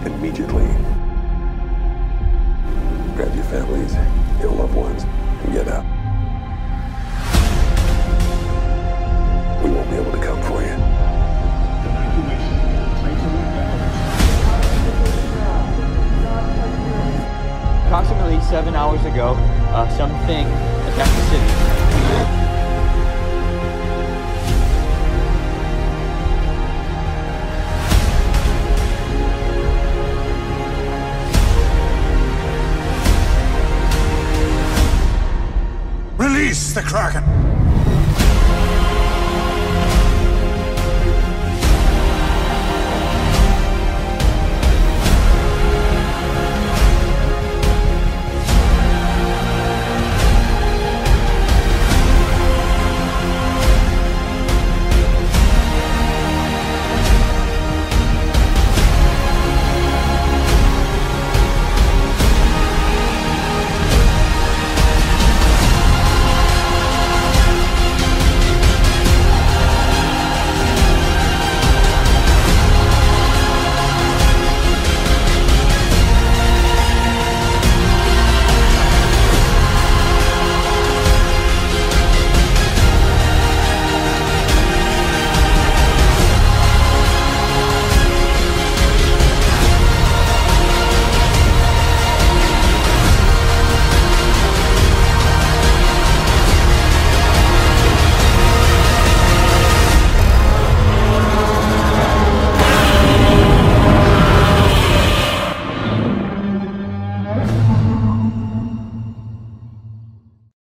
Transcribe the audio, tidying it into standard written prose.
immediately. Grab your families, your loved ones, and get out. We won't be able to come for you. Approximately 7 hours ago, something attacked the city. Release the Kraken!